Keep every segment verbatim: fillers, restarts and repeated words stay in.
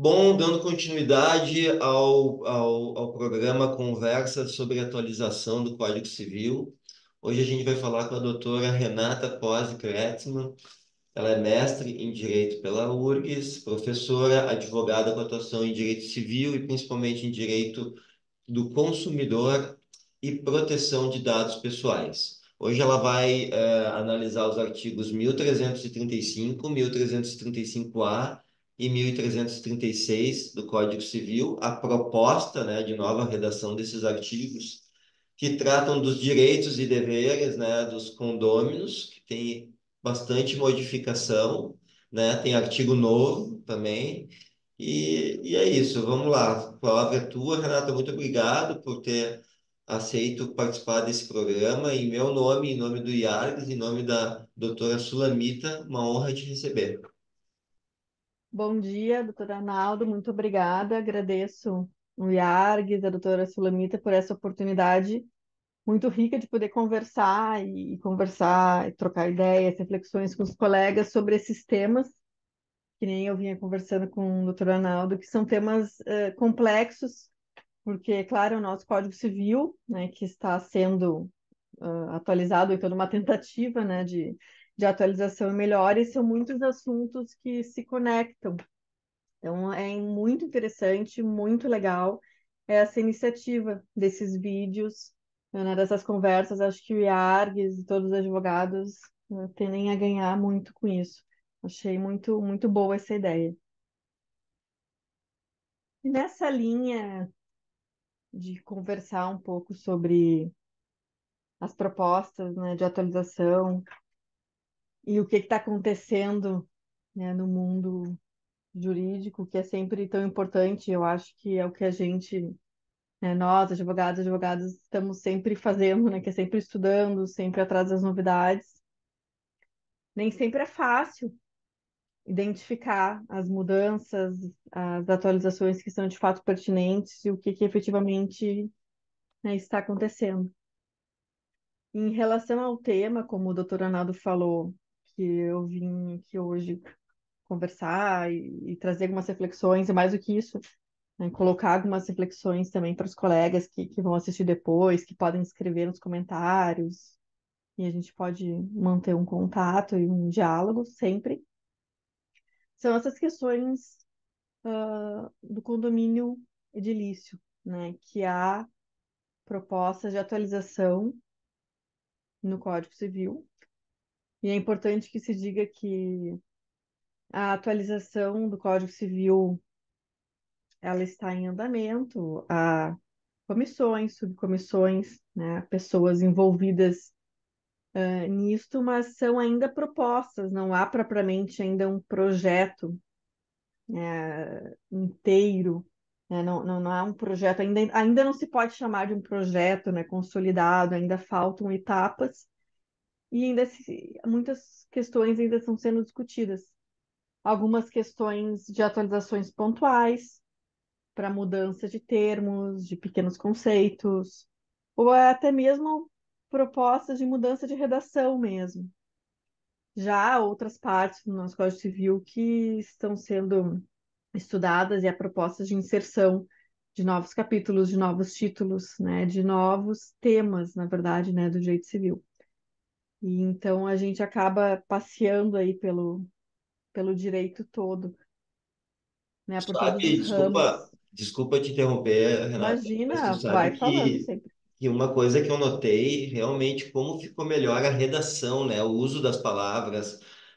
Bom, dando continuidade ao, ao, ao programa Conversa sobre atualização do Código Civil. Hoje a gente vai falar com a doutora Renata Pose Kretzmann. Ela é mestre em Direito pela U R G S, professora, advogada com atuação em Direito Civil e principalmente em Direito do Consumidor e Proteção de Dados Pessoais. Hoje ela vai eh, analisar os artigos mil trezentos e trinta e cinco, mil trezentos e trinta e cinco A e mil trezentos e trinta e seis do Código Civil, a proposta, né, de nova redação desses artigos, que tratam dos direitos e deveres, né, dos condôminos, que tem bastante modificação, né, tem artigo novo também, e, e é isso, vamos lá. A palavra é tua, Renata. Muito obrigado por ter aceito participar desse programa. Em meu nome, em nome do IARGS, em nome da doutora Sulamita, uma honra te receber. Bom dia, doutora Arnaldo, muito obrigada. Agradeço o IARGS, a doutora Sulamita, por essa oportunidade muito rica de poder conversar e, e conversar, e trocar ideias, reflexões com os colegas sobre esses temas, que nem eu vinha conversando com o doutor Arnaldo, que são temas eh, complexos, porque, claro, o nosso Código Civil, né, que está sendo ah, atualizado, e toda uma tentativa, né, de, de atualização e melhora, e são muitos assuntos que se conectam. Então, é muito interessante, muito legal essa iniciativa desses vídeos, né, dessas conversas. Acho que o IARGS e todos os advogados né, tendem a ganhar muito com isso. Achei muito, muito boa essa ideia. E nessa linha de conversar um pouco sobre as propostas, né, de atualização e o que está acontecendo, né, no mundo jurídico, que é sempre tão importante, eu acho que é o que a gente né, nós, advogados, advogados, estamos sempre fazendo, né, que é sempre estudando, sempre atrás das novidades. Nem sempre é fácil identificar as mudanças, as atualizações que são de fato pertinentes e o que, que efetivamente, né, está acontecendo. Em relação ao tema, como o doutor Arnaldo falou, que eu vim aqui hoje conversar e, e trazer algumas reflexões, e mais do que isso, né, colocar algumas reflexões também para os colegas que, que vão assistir depois, que podem escrever nos comentários, e a gente pode manter um contato e um diálogo sempre. São essas questões ah, do condomínio edilício, né, que há propostas de atualização no Código Civil, e é importante que se diga que a atualização do Código Civil ela está em andamento, há comissões, subcomissões, né, pessoas envolvidas eh, nisto, mas são ainda propostas, não há propriamente ainda um projeto eh, inteiro, né, não, não, não há um projeto, ainda, ainda não se pode chamar de um projeto, né, consolidado, ainda faltam etapas e ainda se, muitas questões ainda estão sendo discutidas. Algumas questões de atualizações pontuais, para mudança de termos, de pequenos conceitos, ou até mesmo propostas de mudança de redação mesmo. Já há outras partes do nosso Código Civil que estão sendo estudadas e há propostas de inserção de novos capítulos, de novos títulos, né, de novos temas, na verdade, né, do direito civil. E então a gente acaba passeando aí pelo, pelo direito todo, né, por todos Sabe, os desculpa, ramos. desculpa te interromper, Renata, mas tu Imagina, sabe vai falando que, sempre. que uma coisa que eu notei realmente como ficou melhor a redação, né? O uso das palavras,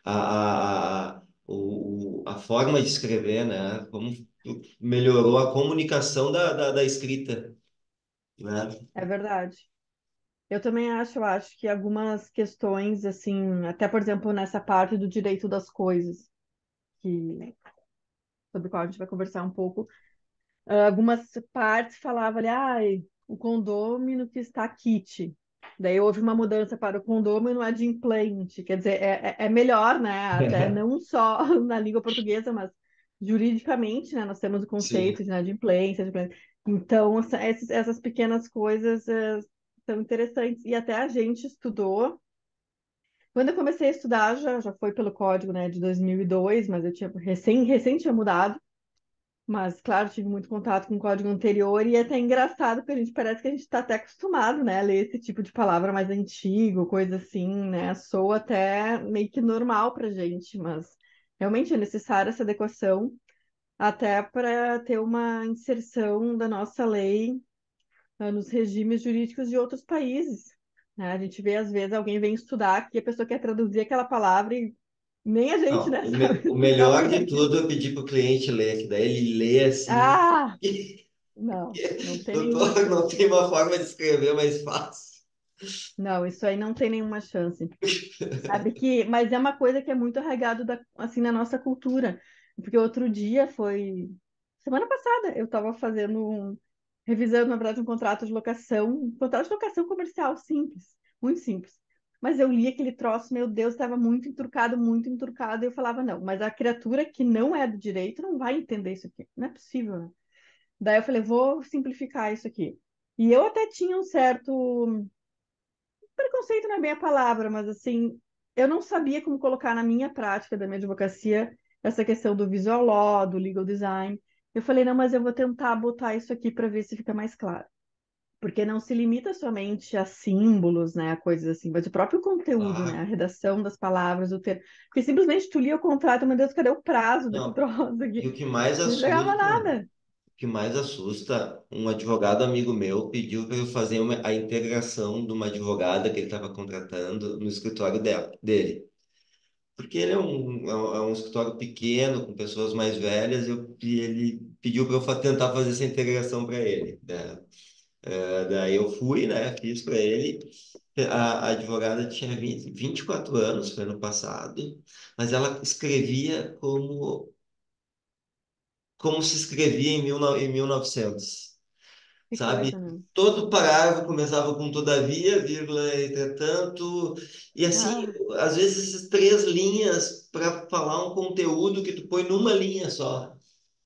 a, a, a, o, o- a forma de escrever, né? Como melhorou a comunicação da, da, da escrita, né? É verdade. Eu também acho, eu acho que algumas questões, assim, até por exemplo, nessa parte do direito das coisas, que sobre o qual a gente vai conversar um pouco, ah, algumas partes falavam ali, ah, o condômino que está quite. Daí houve uma mudança para o condômino adimplente, quer dizer, é, é é melhor, né? Até não só na língua portuguesa, mas juridicamente, né? Nós temos o Sim. conceito de inadimplência, adimplência. Então, essa- esses- essas pequenas coisas eh, são interessantes. E até a gente estudou. Quando eu comecei a estudar, já, já foi pelo código, né, de dois mil e dois, mas eu tinha recém, recém tinha mudado. Mas, claro, tive muito contato com o código anterior e é até engraçado, porque a gente parece que a gente está até acostumado, né, a ler esse tipo de palavra mais antigo, coisa assim, né? Soa até meio que normal para gente, mas realmente é necessária essa adequação até para ter uma inserção da nossa lei, ah, nos regimes jurídicos de outros países, né? A gente vê, às vezes, alguém vem estudar que a pessoa quer traduzir aquela palavra e nem a gente, Não, né, o, sabe me- o explicar o melhor de tudo negativo. é pedir para o cliente ler, que daí ele lê assim. Ah, não, não tem nenhuma Doutor, não chance. tem uma forma de escrever mais fácil. Não, isso aí não tem nenhuma chance. Sabe que, mas é uma coisa que é muito arraigado da, assim na nossa cultura. Porque outro dia foi semana passada, eu estava fazendo um, revisando, na verdade, um contrato de locação, um contrato de locação comercial simples, muito simples. Mas eu li aquele troço, meu Deus, estava muito enturcado, muito enturcado, e eu falava, não, mas a criatura que não é do direito não vai entender isso aqui. Não é possível, né? Daí eu falei, vou simplificar isso aqui. E eu até tinha um certo preconceito não é bem a palavra, mas assim, eu não sabia como colocar na minha prática da minha advocacia essa questão do visual law, do legal design. Eu falei, não, mas eu vou tentar botar isso aqui para ver se fica mais claro. Porque não se limita somente a símbolos, né, a coisas assim, mas o próprio conteúdo, né, a Claro. redação das palavras, o termo. Porque simplesmente tu lia o contrato, meu Deus, cadê o prazo desse Não. troço E aqui? o que mais Não entregava assusta, o nada. que mais assusta, um advogado amigo meu pediu para eu fazer uma- a integração de uma advogada que ele estava contratando no escritório dela, dele. Porque ele é um, é um é um escritório pequeno, com pessoas mais velhas, eu, e ele pediu para eu fa- tentar fazer essa integração para ele, né? Eh, Daí eu fui, né? Fiz para ele. A, a advogada tinha vinte vinte e quatro anos, foi ano passado, mas ela escrevia como, como se escrevia em, mil, no- em mil e novecentos, Que sabe? coisa, né? Todo parágrafo começava com todavia, vírgula, entretanto, e assim, Ah, às vezes três linhas para falar um conteúdo que tu põe numa linha só,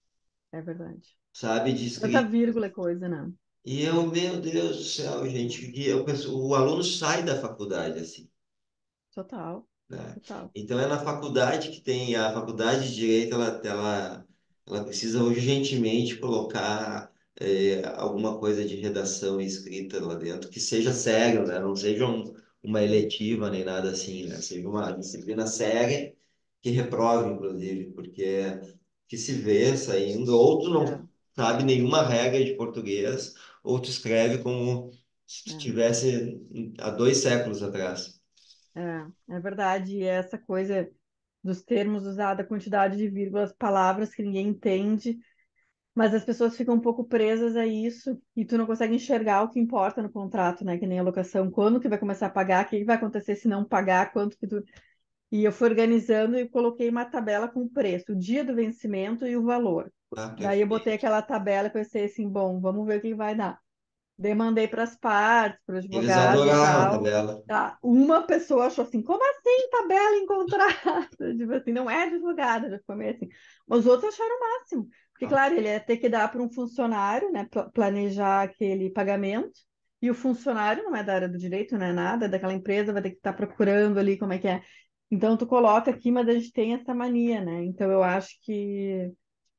é verdade. sabe? De Tanta escrita. vírgula é coisa, não. E eu, meu Deus do céu, gente, que eu penso, o aluno sai da faculdade assim. Total, Né? total. Então é na faculdade que tem, a faculdade de Direito, ela, ela, ela precisa urgentemente colocar eh, alguma coisa de redação e escrita lá dentro, que seja sério, né? Não seja um- uma eletiva nem nada assim, né? Seja uma disciplina séria que reprove, inclusive, porque que se vê saindo, ou tu É, não sabe nenhuma regra de português, ou tu escreve como se tu é. tivesse há dois séculos atrás. É, é verdade. E essa coisa dos termos usados, a quantidade de vírgulas, palavras que ninguém entende, mas as pessoas ficam um pouco presas a isso e tu não consegue enxergar o que importa no contrato, né? Que nem a locação, quando que vai começar a pagar, o que que vai acontecer se não pagar, quanto que tu... E eu fui organizando e coloquei uma tabela com o preço, o dia do vencimento e o valor. Ah, Daí eu botei perfeito. aquela tabela e pensei assim, bom, vamos ver o que vai dar. Demandei para as partes, para o Eles advogado e adoraram a tal. tabela. Tá, uma pessoa achou assim, como assim tabela em contrato? Tipo assim, não é advogada, já ficou meio assim. Os outros acharam o máximo. Porque, Ah, claro, ele ia ter que dar para um funcionário, né, pla- planejar aquele pagamento, e o funcionário não é da área do direito, não é nada, é daquela empresa, vai ter que estar procurando ali como é que é. Então, tu coloca aqui, mas a gente tem essa mania, né? Então, eu acho que,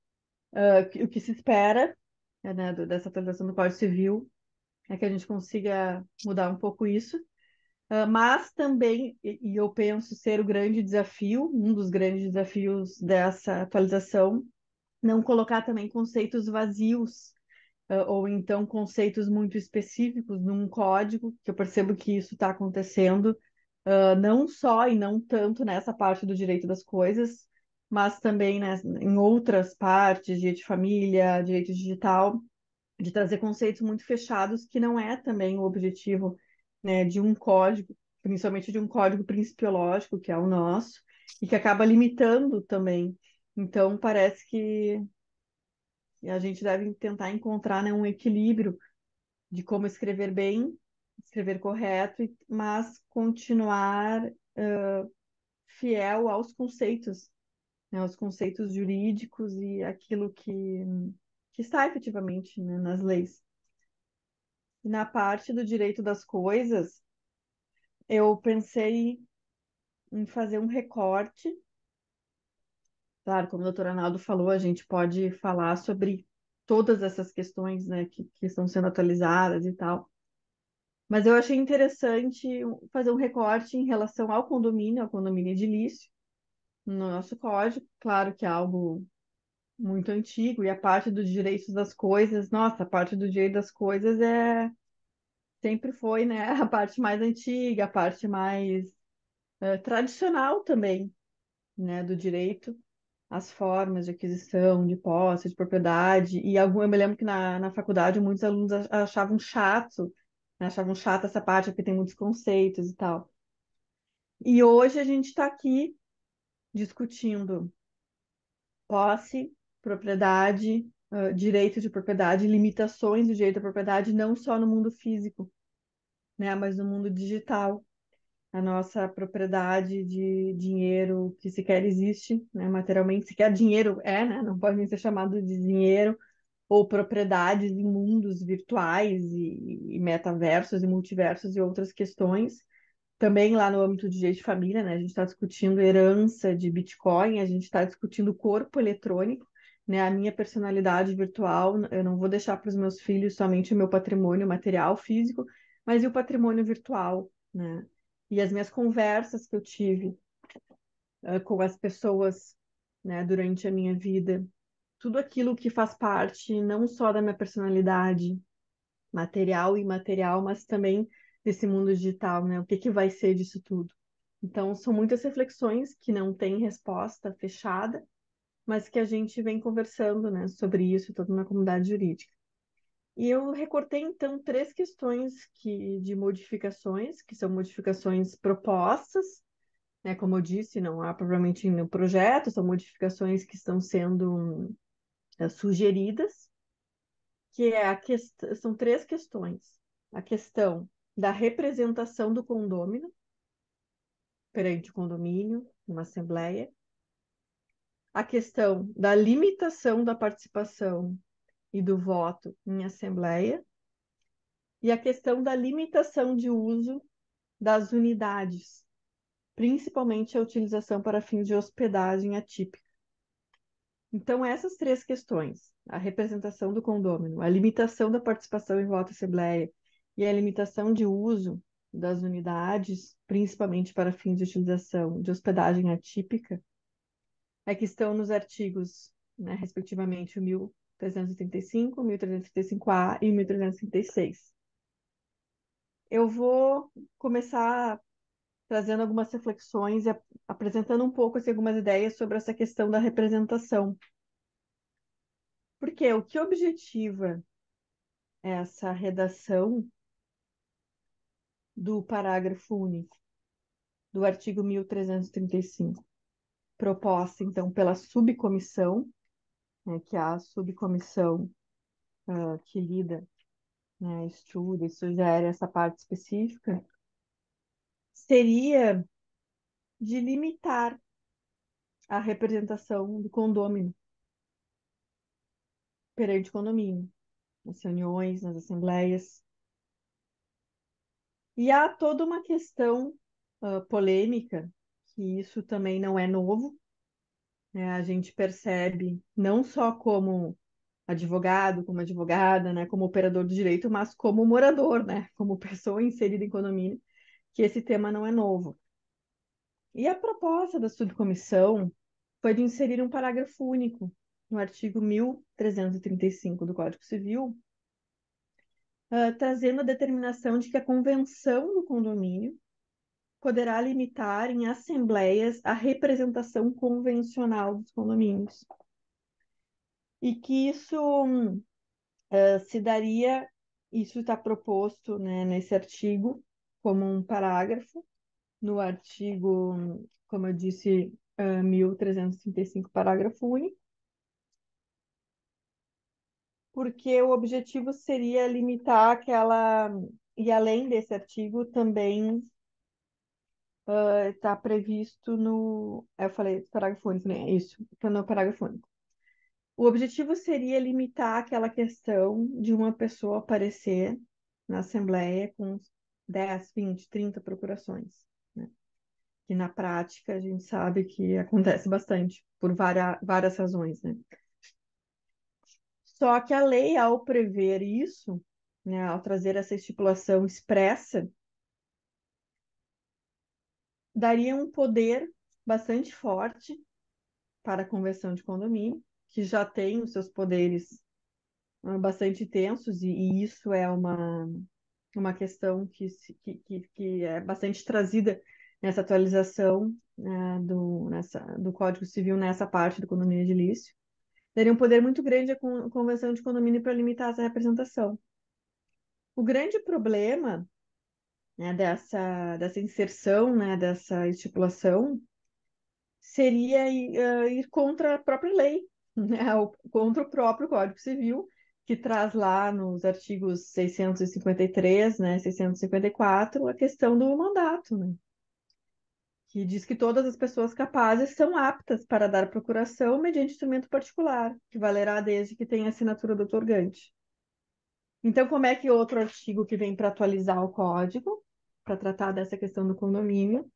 ah, que o que se espera, né, do- dessa atualização do Código Civil é que a gente consiga mudar um pouco isso. Ah, mas também, e e eu penso ser o grande desafio, um dos grandes desafios dessa atualização, não colocar também conceitos vazios, ah, ou então conceitos muito específicos num código, que eu percebo que isso está acontecendo, ah, não só e não tanto nessa parte do direito das coisas, mas também, né, em outras partes, direito de família, direito digital, de trazer conceitos muito fechados, que não é também o objetivo, né, de um código, principalmente de um código principiológico, que é o nosso, e que acaba limitando também. Então, parece que a gente deve tentar encontrar, né, um equilíbrio de como escrever bem, escrever correto, e- mas continuar fiel aos conceitos, né, aos conceitos jurídicos e aquilo que, que está efetivamente, né, nas leis. E na parte do direito das coisas, eu pensei em fazer um recorte Claro, como o doutor Arnaldo falou, a gente pode falar sobre todas essas questões, né, que, que estão sendo atualizadas e tal. Mas eu achei interessante fazer um recorte em relação ao condomínio, ao condomínio edilício, no nosso código. Claro que é algo muito antigo, e a parte dos direitos das coisas, nossa, a parte do direito das coisas é sempre foi, né, a parte mais antiga, a parte mais eh, tradicional também, né, do direito, as formas de aquisição, de posse, de propriedade, e algum, eu me lembro que na, na faculdade muitos alunos ach- achavam chato, né, achavam chata essa parte porque tem muitos conceitos e tal. E hoje a gente está aqui discutindo posse, propriedade, ah, direito de propriedade, limitações do direito à propriedade, não só no mundo físico, né, mas no mundo digital. A nossa propriedade de dinheiro que sequer existe, né, materialmente, sequer dinheiro é, né, não pode nem ser chamado de dinheiro, ou propriedades em mundos virtuais e, e metaversos e multiversos e outras questões. Também lá no âmbito de direito de família, né? A gente está discutindo herança de Bitcoin, a gente está discutindo corpo eletrônico, né? A minha personalidade virtual, eu não vou deixar para os meus filhos somente o meu patrimônio material, físico, mas e o patrimônio virtual, né? E as minhas conversas que eu tive uh, com as pessoas, né, durante a minha vida, tudo aquilo que faz parte não só da minha personalidade, material e imaterial, mas também desse mundo digital, né? O que que vai ser disso tudo? Então, são muitas reflexões que não têm resposta fechada, mas que a gente vem conversando, né, sobre isso toda na comunidade jurídica. E eu recortei, então, três questões que, de modificações, que são modificações propostas, né, como eu disse, não há provavelmente no projeto, são modificações que estão sendo eh, sugeridas, que é a quest... são três questões. A questão da representação do condômino perante o condomínio, uma assembleia. A questão da limitação da participação e do voto em assembleia. E a questão da limitação de uso das unidades, principalmente a utilização para fins de hospedagem atípica. Então, essas três questões, a representação do condômino, a limitação da participação em voto assembleia e a limitação de uso das unidades, principalmente para fins de utilização de hospedagem atípica, é que estão nos artigos, né, respectivamente, o mil trezentos e trinta e cinco, mil trezentos e trinta e cinco A e mil trezentos e trinta e seis. Eu vou começar trazendo algumas reflexões e ap- apresentando um pouco assim, algumas ideias sobre essa questão da representação. Porque o que objetiva essa redação do parágrafo único do artigo mil trezentos e trinta e cinco, proposta, então, pela subcomissão, né, que é a subcomissão ah, que lida, né, estuda e sugere essa parte específica, seria de limitar a representação do condômino perante o condomínio, nas reuniões, nas assembleias. E há toda uma questão ah, polêmica, que isso também não é novo, né? A gente percebe não só como advogado, como advogada, né, como operador do direito, mas como morador, né, como pessoa inserida em condomínio, que esse tema não é novo. E a proposta da subcomissão foi de inserir um parágrafo único no artigo mil trezentos e trinta e cinco do Código Civil, ah, trazendo a determinação de que a convenção do condomínio poderá limitar em assembleias a representação convencional dos condomínios. E que isso uh, se daria, isso está proposto, né, nesse artigo, como um parágrafo, no artigo, como eu disse, uh, mil trezentos e trinta e cinco, parágrafo único, porque o objetivo seria limitar aquela. E além desse artigo, também está previsto no. Eu falei parágrafo único, né? Isso, está no parágrafo único. O objetivo seria limitar aquela questão de uma pessoa aparecer na Assembleia com dez, vinte, trinta procurações, né? que na prática a gente sabe que acontece bastante, por várias, várias razões, né? Só que a lei, ao prever isso, né, ao trazer essa estipulação expressa, daria um poder bastante forte para a conversão de condomínio, que já tem os seus poderes ah, bastante tensos, e, e isso é uma, uma questão que, se- que, que, que é bastante trazida nessa atualização, né, do, nessa, do Código Civil, nessa parte do condomínio edilício. Daria um poder muito grande à con- convenção de condomínio para limitar essa representação. O grande problema, né, dessa, dessa inserção, né, dessa estipulação, seria ir, eh, ir contra a própria lei, né, o- contra o próprio Código Civil, que traz lá nos artigos seiscentos e cinquenta e três, né, seiscentos e cinquenta e quatro, a questão do mandato, né, que diz que todas as pessoas capazes são aptas para dar procuração mediante instrumento particular, que valerá desde que tenha assinatura do outorgante. Então, como é que outro artigo que vem para atualizar o código, para tratar dessa questão do condomínio,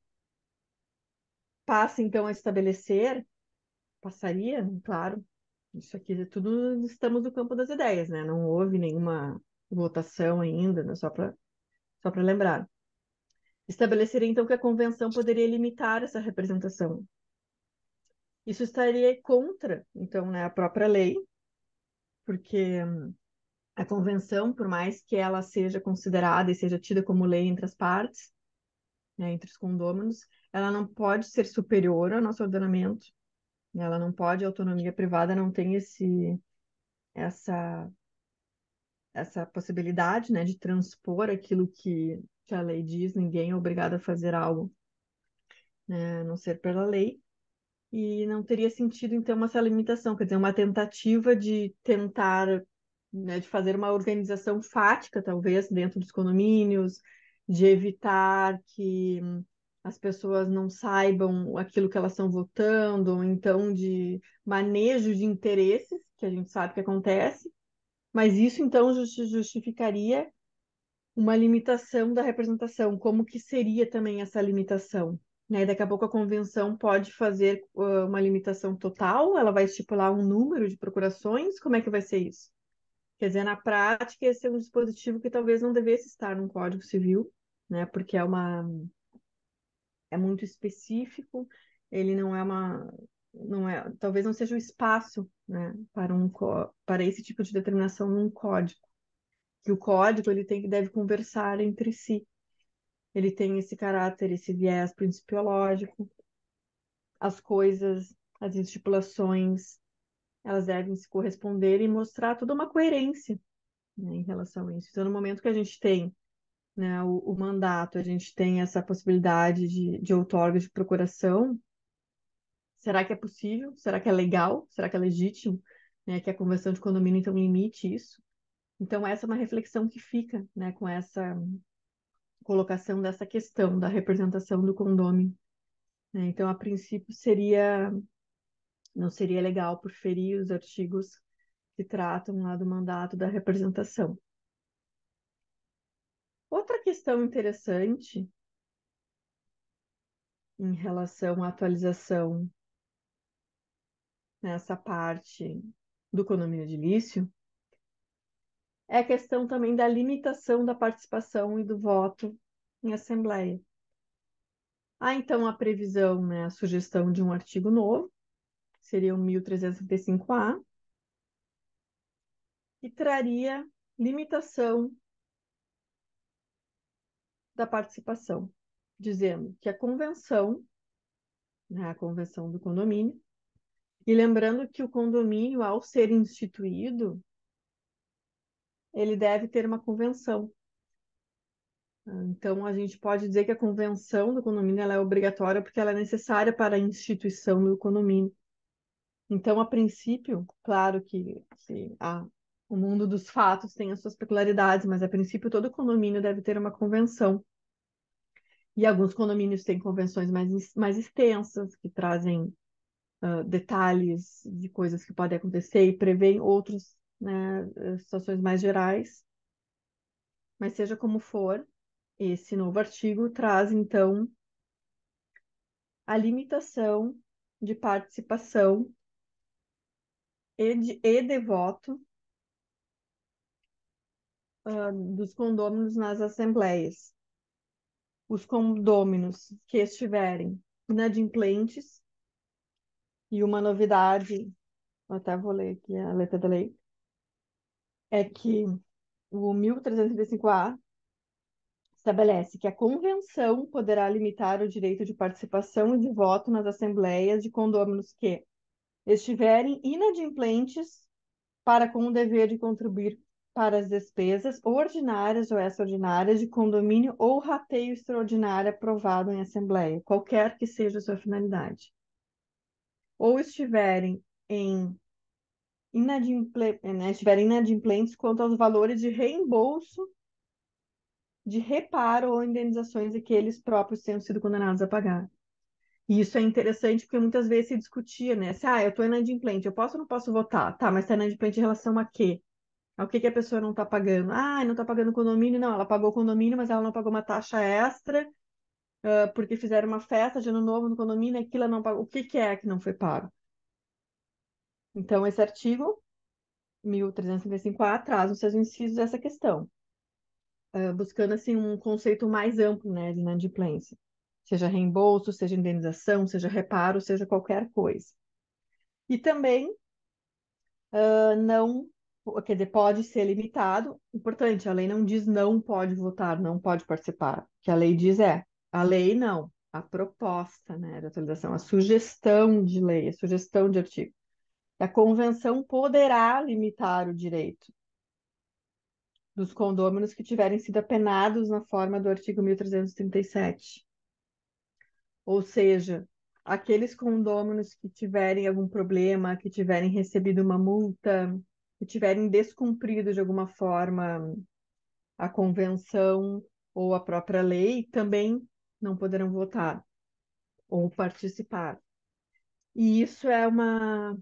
passa então a estabelecer, passaria, né, claro, isso aqui é tudo estamos no campo das ideias, né? Não houve nenhuma votação ainda, né? Só para só para lembrar. Estabeleceria então que a convenção poderia limitar essa representação. Isso estaria contra, então, né, a própria lei, porque a convenção, por mais que ela seja considerada e seja tida como lei entre as partes, né, entre os condôminos, ela não pode ser superior ao nosso ordenamento, né, ela não pode, a autonomia privada não tem esse, essa, essa possibilidade, né, de transpor aquilo que, que a lei diz, ninguém é obrigado a fazer algo, né, a não ser pela lei, e não teria sentido, então, essa limitação, quer dizer, uma tentativa de tentar, né, de fazer uma organização fática, talvez, dentro dos condomínios, de evitar que as pessoas não saibam aquilo que elas estão votando, ou então de manejo de interesses, que a gente sabe que acontece, mas isso então justi- justificaria uma limitação da representação. Como que seria também essa limitação? Né? Daqui a pouco a convenção pode fazer uh, uma limitação total, ela vai estipular um número de procurações, como é que vai ser isso? Quer dizer, na prática, esse é um dispositivo que talvez não devesse estar no Código Civil, né? Porque é uma é muito específico, ele não é uma, não é, talvez não seja o espaço, né, para um, có- para esse tipo de determinação num código. Que o código ele tem que deve conversar entre si. Ele tem esse caráter, esse viés principiológico. As coisas, as estipulações, elas devem se corresponder e mostrar toda uma coerência, né, em relação a isso. Então, no momento que a gente tem, né, o, o mandato, a gente tem essa possibilidade de, de outorga de procuração. Será que é possível? Será que é legal? Será que é legítimo, né, que a convenção de condomínio então limite isso? Então essa é uma reflexão que fica, né, com essa colocação dessa questão da representação do condômino, né? Então a princípio seria não seria legal por ferir os artigos que tratam lá do mandato da representação. Outra questão interessante em relação à atualização nessa parte do condomínio edilício é a questão também da limitação da participação e do voto em assembleia. Há então a previsão, né, a sugestão de um artigo novo, que seria o mil trezentos e trinta e cinco A, que traria limitação da participação, dizendo que a convenção, né, a convenção do condomínio, e lembrando que o condomínio, ao ser instituído, ele deve ter uma convenção. Então, a gente pode dizer que a convenção do condomínio ela é obrigatória porque ela é necessária para a instituição do condomínio. Então, a princípio, claro que, que a, o mundo dos fatos tem as suas peculiaridades, mas a princípio todo condomínio deve ter uma convenção. E alguns condomínios têm convenções mais, mais extensas, que trazem uh, detalhes de coisas que podem acontecer e prevêem outros, né, situações mais gerais. Mas seja como for, esse novo artigo traz, então, a limitação de participação e de, e de voto ah, dos condôminos nas assembleias. Os condôminos que estiverem inadimplentes, e uma novidade, eu até vou ler aqui a letra da lei, é que o mil trezentos e trinta e cinco A estabelece que a convenção poderá limitar o direito de participação e de voto nas assembleias de condôminos que estiverem inadimplentes para com o dever de contribuir para as despesas ordinárias ou extraordinárias de condomínio ou rateio extraordinário aprovado em assembleia, qualquer que seja a sua finalidade. Ou estiverem em inadimple, né, estiverem inadimplentes quanto aos valores de reembolso, de reparo ou indenizações de que eles próprios tenham sido condenados a pagar. E isso é interessante porque muitas vezes se discutia, né? Se, ah, eu estou inadimplente, eu posso ou não posso votar? Tá, mas está inadimplente em relação a quê? Ao que que a pessoa não está pagando? Ah, não está pagando condomínio? Não, ela pagou o condomínio, mas ela não pagou uma taxa extra, ah, porque fizeram uma festa de ano novo no condomínio, aquilo ela não pagou. O que que é que não foi pago? Então, esse artigo mil trezentos e trinta e cinco A traz nos seus incisos essa questão, ah, buscando assim um conceito mais amplo, né, de inadimplência. Seja reembolso, seja indenização, seja reparo, seja qualquer coisa. E também ah, não, quer dizer, pode ser limitado. Importante, a lei não diz não pode votar, não pode participar. O que a lei diz é, a lei não, a proposta, né, de atualização, a sugestão de lei, a sugestão de artigo. A convenção poderá limitar o direito dos condôminos que tiverem sido apenados na forma do artigo mil trezentos e trinta e sete. Ou seja, aqueles condôminos que tiverem algum problema, que tiverem recebido uma multa, que tiverem descumprido de alguma forma a convenção ou a própria lei, também não poderão votar ou participar. E isso é uma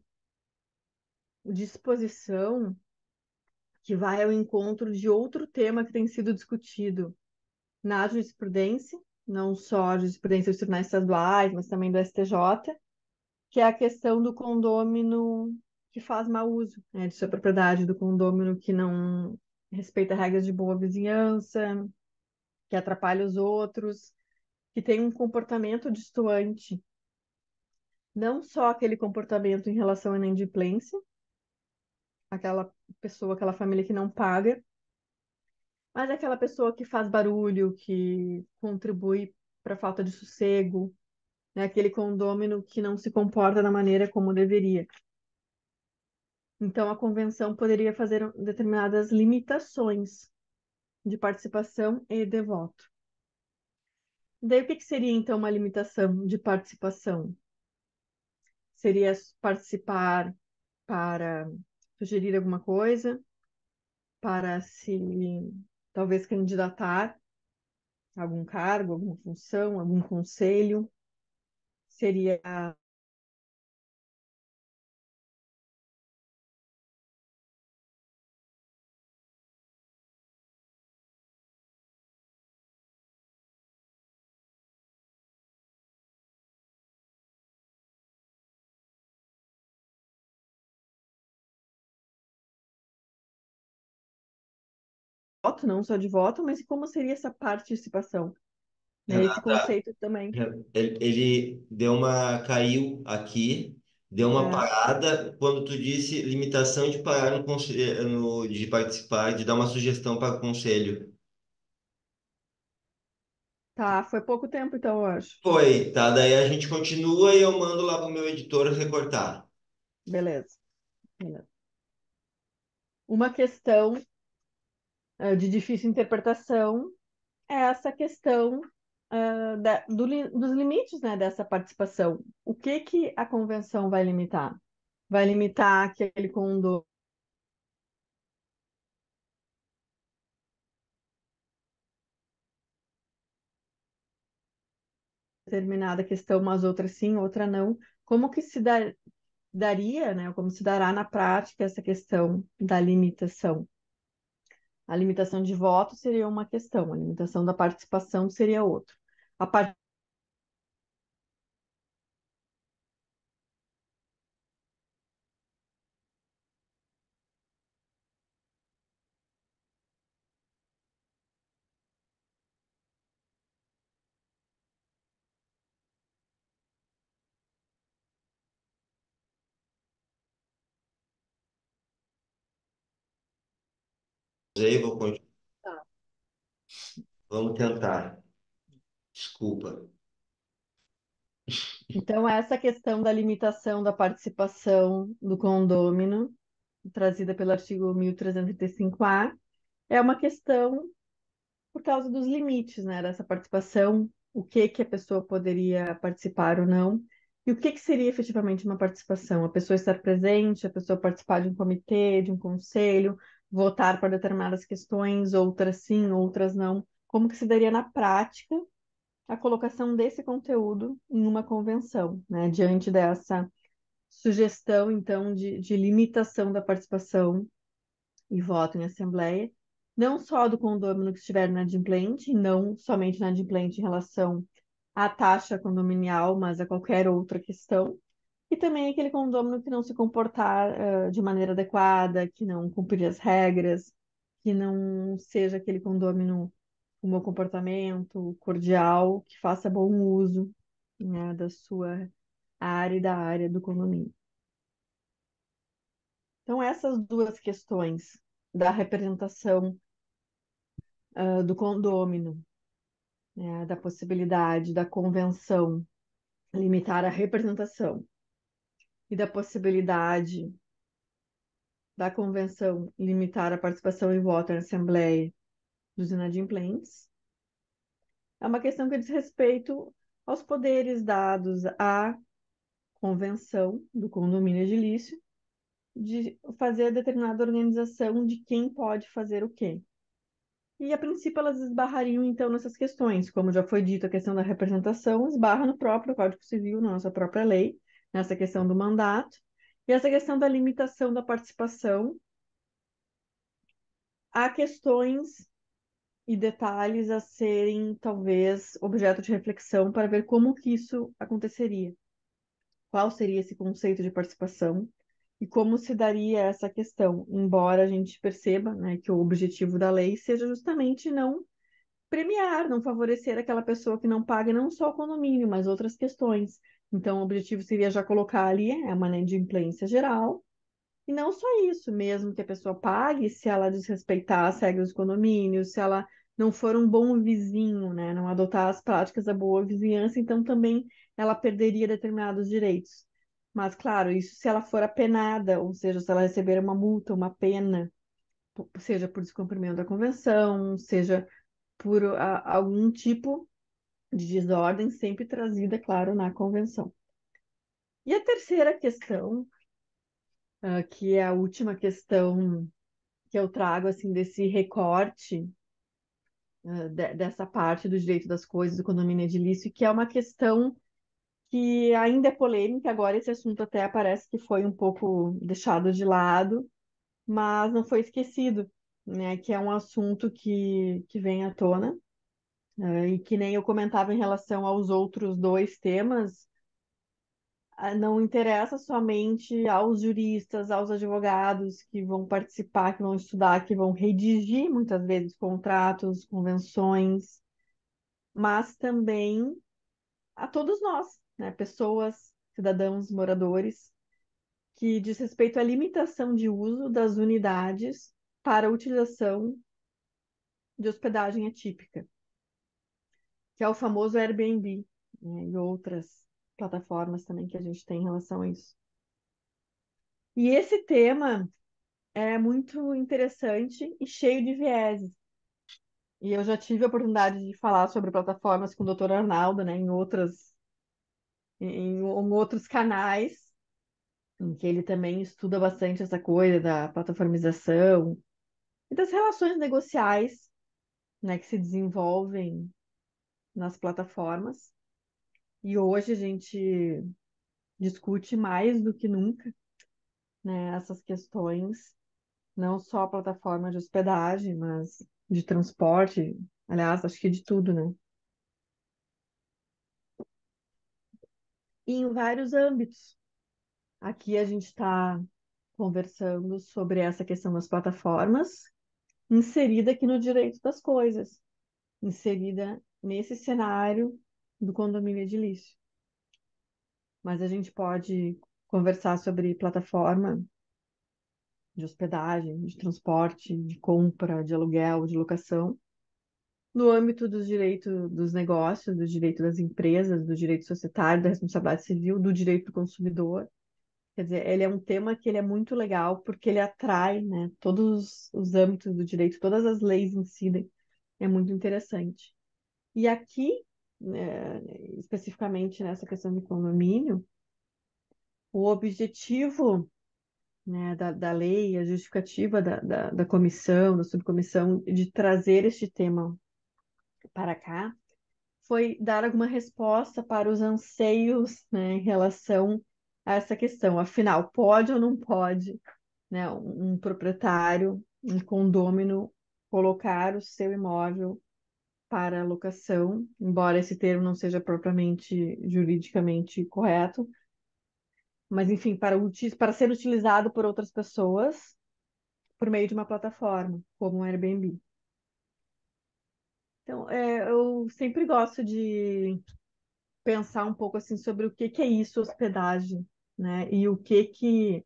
disposição que vai ao encontro de outro tema que tem sido discutido na jurisprudência, não só a jurisprudência dos tribunais estaduais, mas também do S T J, que é a questão do condômino que faz mau uso, né, de sua propriedade, do condômino que não respeita regras de boa vizinhança, que atrapalha os outros, que tem um comportamento distoante, não só aquele comportamento em relação à inadimplência, aquela pessoa, aquela família que não paga, mas aquela pessoa que faz barulho, que contribui para a falta de sossego, né, aquele condômino que não se comporta da maneira como deveria. Então, a convenção poderia fazer determinadas limitações de participação e de voto. Daí, o que que seria, então, uma limitação de participação? Seria participar para sugerir alguma coisa, para se, talvez, candidatar a algum cargo, alguma função, algum conselho. Seria voto, não só de voto, mas como seria essa participação, né? Esse Renata, conceito também. ele, ele deu uma, caiu aqui, deu uma É. parada quando tu disse limitação de parar no, conse- no, de participar, de dar uma sugestão para o conselho. Tá, foi pouco tempo, então, eu acho. Foi, tá? Daí a gente continua e eu mando lá pro meu editor recortar. Beleza. Beleza. Uma questão eh, de difícil interpretação é essa questão ah, da- do li- dos limites, né, dessa participação. O que que a convenção vai limitar? Vai limitar aquele condomínio determinada questão, mas outra sim, outra não. Como que se dar- daria, né, como se dará na prática essa questão da limitação? A limitação de voto seria uma questão, a limitação da participação seria outra. A pausei, vou continuar. Tá. Vamos tentar. Desculpa. Então, essa questão da limitação da participação do condômino, trazida pelo artigo mil trezentos e trinta e cinco A, é uma questão por causa dos limites, né, dessa participação, o que que a pessoa poderia participar ou não, e o que que seria efetivamente uma participação? A pessoa estar presente, a pessoa participar de um comitê, de um conselho, votar para determinadas questões, outras sim, outras não. Como que se daria na prática a colocação desse conteúdo em uma convenção, né, diante dessa sugestão, então, de, de limitação da participação e voto em assembleia, não só do condômino que estiver inadimplente, não somente inadimplente em relação à taxa condominial, mas a qualquer outra questão, e também aquele condômino que não se comportar uh, de maneira adequada, que não cumprir as regras, que não seja aquele condômino com bom comportamento, cordial, que faça bom uso, né, da sua área e da área do condomínio. Então, essas duas questões da representação uh, do condômino, né, da possibilidade da convenção limitar a representação e da possibilidade da convenção limitar a participação e voto na Assembleia dos inadimplentes, é uma questão que diz respeito aos poderes dados à convenção do condomínio edilício de fazer determinada organização de quem pode fazer o quê. E, a princípio, elas esbarrariam, então, nessas questões. Como já foi dito, a questão da representação esbarra no próprio Código Civil, na nossa própria lei, nessa questão do mandato. E essa questão da limitação da participação, há questões e detalhes a serem, talvez, objeto de reflexão para ver como que isso aconteceria. Qual seria esse conceito de participação e como se daria essa questão, embora a gente perceba, né, que o objetivo da lei seja justamente não premiar, não favorecer aquela pessoa que não paga não só o condomínio, mas outras questões. Então, o objetivo seria já colocar ali é uma inadimplência geral, e não só isso, mesmo que a pessoa pague, se ela desrespeitar as regras do condomínio, se ela não for um bom vizinho, né, não adotar as práticas da boa vizinhança, então também ela perderia determinados direitos. Mas, claro, isso se ela for apenada, ou seja, se ela receber uma multa, uma pena, seja por descumprimento da convenção, seja por a, algum tipo de desordem, sempre trazida, claro, na convenção. E a terceira questão, uh, que é a última questão que eu trago, assim, desse recorte, uh, de, dessa parte do direito das coisas, do condomínio edilício, que é uma questão que ainda é polêmica, agora esse assunto até parece que foi um pouco deixado de lado, mas não foi esquecido, né, que é um assunto que, que vem à tona. É, e que nem eu comentava em relação aos outros dois temas, ah, não interessa somente aos juristas, aos advogados que vão participar, que vão estudar, que vão redigir muitas vezes contratos, convenções, mas também a todos nós, né, pessoas, cidadãos, moradores, que diz respeito à limitação de uso das unidades para a utilização de hospedagem atípica, que é o famoso Airbnb, né, e outras plataformas também que a gente tem em relação a isso. E esse tema é muito interessante e cheio de vieses. E eu já tive a oportunidade de falar sobre plataformas com o doutor Arnaldo, né, em outras, em, em outros canais, em que ele também estuda bastante essa coisa da plataformização e das relações negociais, né, que se desenvolvem nas plataformas. E hoje a gente discute mais do que nunca, né, essas questões, não só a plataforma de hospedagem, mas de transporte, aliás, acho que de tudo, né? E em vários âmbitos. Aqui a gente está conversando sobre essa questão das plataformas, inserida aqui no direito das coisas, inserida nesse cenário do condomínio edilício. Mas a gente pode conversar sobre plataforma de hospedagem, de transporte, de compra, de aluguel, de locação, no âmbito dos direitos dos negócios, do direito das empresas, do direito societário, da responsabilidade civil, do direito do consumidor. Quer dizer, ele é um tema que ele é muito legal porque ele atrai, né, todos os âmbitos do direito, todas as leis incidem. É muito interessante. E aqui, né, especificamente nessa questão de condomínio, o objetivo, né, da, da lei, a justificativa da, da, da comissão, da subcomissão, de trazer este tema para cá, foi dar alguma resposta para os anseios, né, em relação a essa questão. Afinal, pode ou não pode, né, um, um proprietário, um condômino, colocar o seu imóvel para locação, embora esse termo não seja propriamente juridicamente correto, mas enfim, para, uti- para ser utilizado por outras pessoas por meio de uma plataforma, como o Airbnb. Então, é, eu sempre gosto de pensar um pouco assim sobre o que que é isso, hospedagem, né? E o que que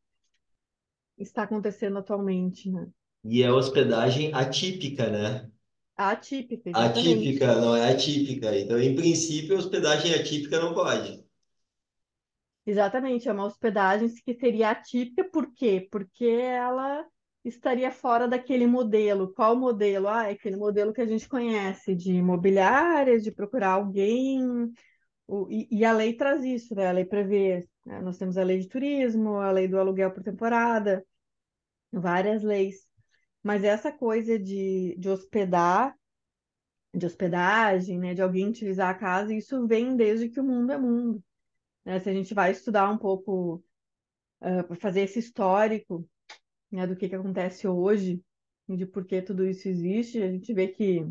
está acontecendo atualmente, né? E é hospedagem atípica, né? Atípica, exatamente. Atípica, não é atípica. Então, em princípio, hospedagem atípica não pode. Exatamente, é uma hospedagem que seria atípica, por quê? Porque ela estaria fora daquele modelo. Qual modelo? Ah, é aquele modelo que a gente conhece de imobiliárias, de procurar alguém. O- e, e a lei traz isso, né? A lei prevê, né? Nós temos a lei de turismo, a lei do aluguel por temporada, várias leis. Mas essa coisa de, de hospedar, de hospedagem, né? De alguém utilizar a casa, isso vem desde que o mundo é mundo, né? Se a gente vai estudar um pouco para fazer esse histórico, né, do que que acontece hoje e de por que tudo isso existe, a gente vê que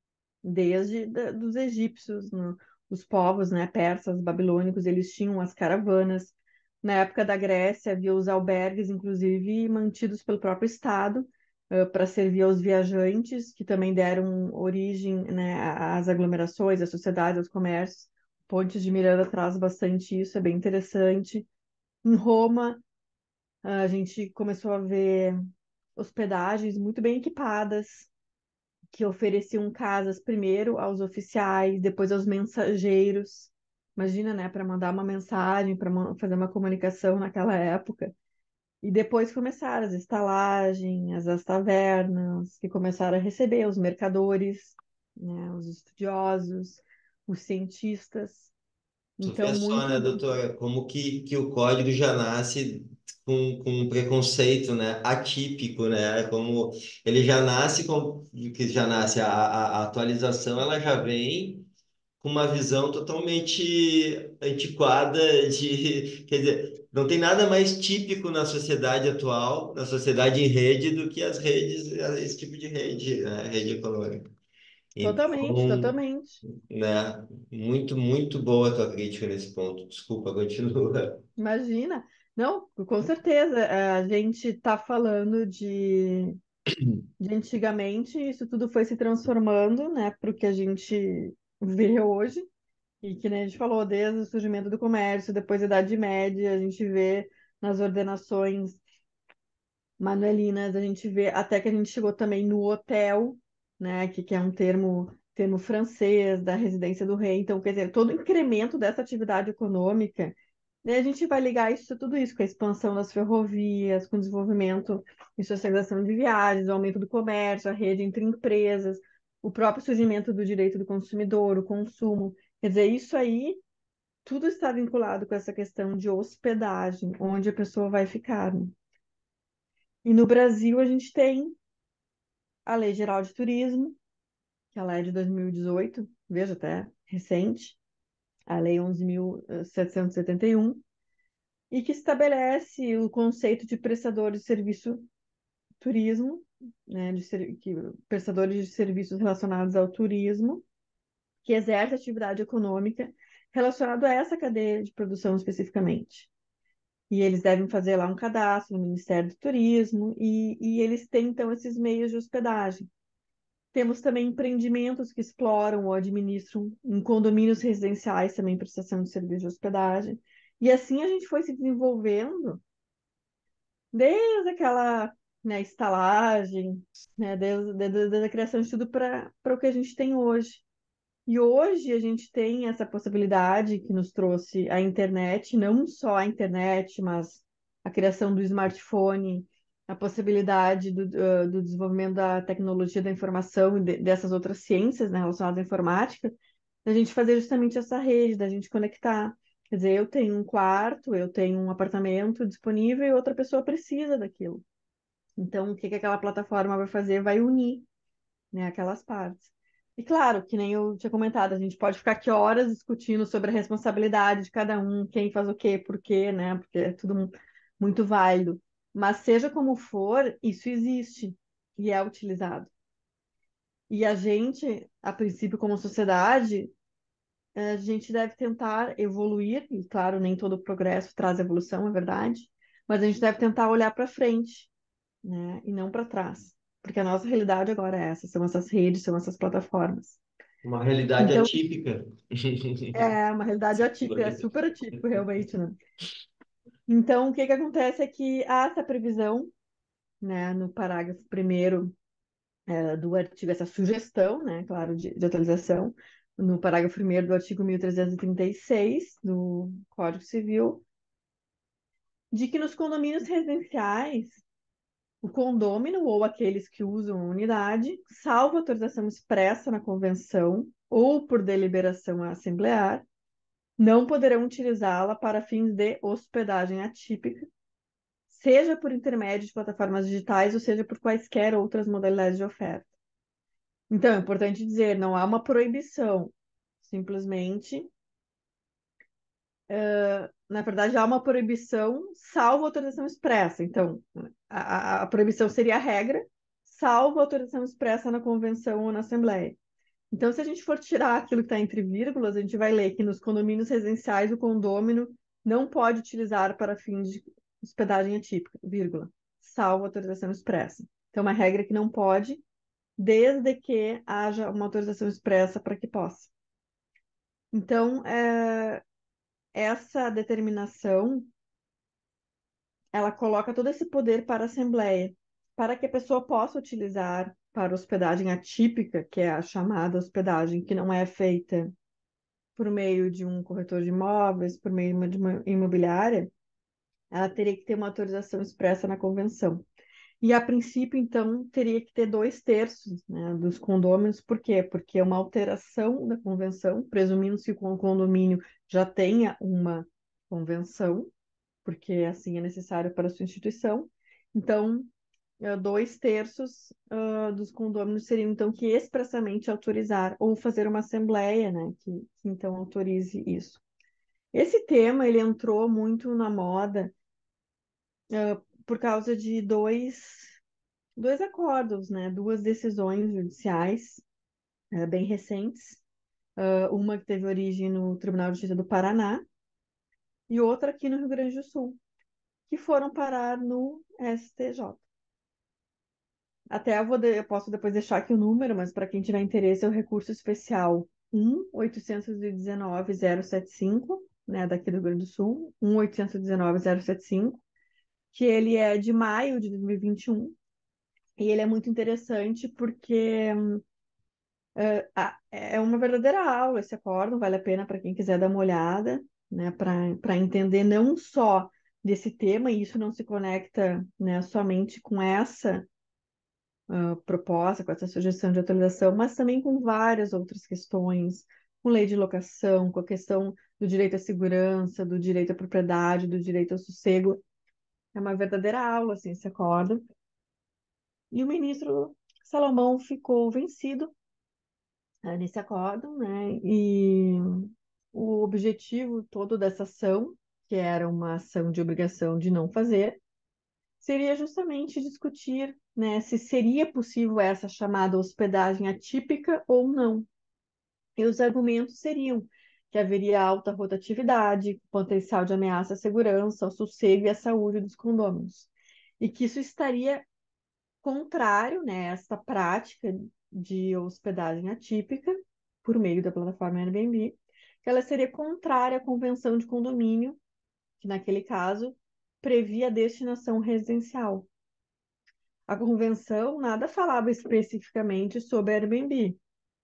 desde da- dos egípcios, no- os povos, né, persas, babilônicos, eles tinham as caravanas. Na época da Grécia, havia os albergues, inclusive mantidos pelo próprio Estado, para servir aos viajantes, que também deram origem, né, às aglomerações, às sociedades, aos comércios. Pontes de Miranda traz bastante isso, é bem interessante. Em Roma, a gente começou a ver hospedagens muito bem equipadas, que ofereciam casas primeiro aos oficiais, depois aos mensageiros. Imagina, né, para mandar uma mensagem, para fazer uma comunicação naquela época. E depois começaram as estalagens, as tavernas, que começaram a receber os mercadores, né, os estudiosos, os cientistas. Tu vê Então, só, né, muito. doutora, como que, que o código já nasce com, com um preconceito, né, atípico, né, como ele já nasce com, que já nasce, a, a, a atualização, ela já vem com uma visão totalmente antiquada de, quer dizer, não tem nada mais típico na sociedade atual, na sociedade em rede, do que as redes, esse tipo de rede, né, rede econômica. Totalmente, Então, totalmente. né? Muito, muito boa a tua crítica nesse ponto. Desculpa, continua. Imagina. Não, com certeza. eh, A gente está falando de, de antigamente, isso tudo foi se transformando, né, para o que a gente vê hoje. E que nem a gente falou, desde o surgimento do comércio, depois da Idade Média, a gente vê nas ordenações manuelinas, a gente vê até que a gente chegou também no hotel, né, que, que é um termo, termo francês da residência do rei. Então, quer dizer, todo o incremento dessa atividade econômica, né, a gente vai ligar isso, tudo isso com a expansão das ferrovias, com o desenvolvimento e socialização de viagens, o aumento do comércio, a rede entre empresas, o próprio surgimento do direito do consumidor, o consumo. Quer dizer, isso aí tudo está vinculado com essa questão de hospedagem, onde a pessoa vai ficar, né? E no Brasil a gente tem a Lei Geral de Turismo, que ela é de dois mil e dezoito, veja até recente, a Lei onze mil setecentos e setenta e um, e que estabelece o conceito de prestador de serviço turismo, né, de ser, que, prestadores de serviços relacionados ao turismo, que exerce atividade econômica relacionada a essa cadeia de produção especificamente. E eles devem fazer lá um cadastro no Ministério do Turismo, e, e eles têm, então, esses meios de hospedagem. Temos também empreendimentos que exploram ou administram em condomínios residenciais também prestação de serviço de hospedagem. E assim a gente foi se desenvolvendo desde aquela. né, estalagem, né, desde, desde, desde a criação de tudo para para o que a gente tem hoje. E hoje a gente tem essa possibilidade que nos trouxe a internet, não só a internet, mas a criação do smartphone, a possibilidade do, uh, do desenvolvimento da tecnologia da informação e de- dessas outras ciências, né, relacionadas à informática, da gente fazer justamente essa rede, da gente conectar. Quer dizer, eu tenho um quarto, eu tenho um apartamento disponível e outra pessoa precisa daquilo. Então, o que que aquela plataforma vai fazer? Vai unir, né, aquelas partes. E claro, que nem eu tinha comentado, a gente pode ficar aqui horas discutindo sobre a responsabilidade de cada um, quem faz o quê, por quê, né? Porque é tudo mu- muito válido. Mas seja como for, isso existe e é utilizado. E a gente, a princípio, como sociedade, a gente deve tentar evoluir, e claro, nem todo progresso traz evolução, é verdade, mas a gente deve tentar olhar para frente, né? E não para trás. Porque a nossa realidade agora é essa, são essas redes, são essas plataformas. Uma realidade Então, atípica. é uma realidade atípica, é super atípico, realmente, né? Então, o que que acontece é que há essa previsão, né, no parágrafo primeiro, eh, do artigo, essa sugestão, né, claro, de, de atualização, no parágrafo primeiro do artigo mil trezentos e trinta e seis do Código Civil, de que nos condomínios residenciais, o condômino ou aqueles que usam a unidade, salvo autorização expressa na convenção ou por deliberação assemblear, não poderão utilizá-la para fins de hospedagem atípica, seja por intermédio de plataformas digitais ou seja por quaisquer outras modalidades de oferta. Então, é importante dizer, não há uma proibição, simplesmente, na verdade, há uma proibição, salvo autorização expressa. Então, a, a, a proibição seria a regra, salvo autorização expressa na convenção ou na assembleia. Então, se a gente for tirar aquilo que está entre vírgulas, a gente vai ler que nos condomínios residenciais o condômino não pode utilizar para fins de hospedagem atípica, vírgula, salvo autorização expressa. Então, uma regra que não pode, desde que haja uma autorização expressa para que possa. Então, é, essa determinação, ela coloca todo esse poder para a Assembleia, para que a pessoa possa utilizar para hospedagem atípica, que é a chamada hospedagem que não é feita por meio de um corretor de imóveis, por meio de uma imobiliária, ela teria que ter uma autorização expressa na convenção. E a princípio, então, teria que ter dois terços, né, dos condôminos. Por quê? Porque é uma alteração da convenção, presumindo-se que o condomínio já tenha uma convenção, porque assim é necessário para a sua instituição. Então, eh, dois terços, ah, dos condôminos seriam, então, que expressamente autorizar ou fazer uma assembleia, né, que, que então autorize isso. Esse tema, ele entrou muito na moda, ah, por causa de dois, dois acordos, né, duas decisões judiciais, eh, bem recentes. Ah, uma que teve origem no Tribunal de Justiça do Paraná e outra aqui no Rio Grande do Sul, que foram parar no S T J. Até eu, vou de- eu posso depois deixar aqui o número, mas para quem tiver interesse, é o recurso especial um oitocentos e dezenove zero setenta e cinco, né, daqui do Rio Grande do Sul, um oitocentos e dezenove zero setenta e cinco, que ele é de maio de dois mil e vinte e um, e ele é muito interessante porque eh, a- é uma verdadeira aula esse acórdão, vale a pena para quem quiser dar uma olhada, né, para para entender não só desse tema, e isso não se conecta, né, somente com essa ah, proposta, com essa sugestão de atualização, mas também com várias outras questões, com lei de locação, com a questão do direito à segurança, do direito à propriedade, do direito ao sossego. É uma verdadeira aula, assim, esse acordo. E o ministro Salomão ficou vencido, ah, nesse acordo, né? E o objetivo todo dessa ação, que era uma ação de obrigação de não fazer, seria justamente discutir, né, se seria possível essa chamada hospedagem atípica ou não. E os argumentos seriam que haveria alta rotatividade, potencial de ameaça à segurança, ao sossego e à saúde dos condôminos. E que isso estaria contrário, né, a essa prática de hospedagem atípica, por meio da plataforma Airbnb, que ela seria contrária à convenção de condomínio, que naquele caso previa a destinação residencial. A convenção nada falava especificamente sobre Airbnb,